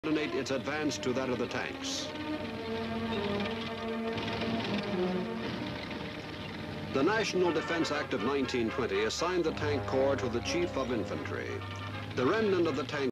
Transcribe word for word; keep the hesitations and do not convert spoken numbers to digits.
coordinate its advance to that of the tanks. The National Defense Act of nineteen twenty assigned the Tank Corps to the Chief of Infantry. The remnant of the Tank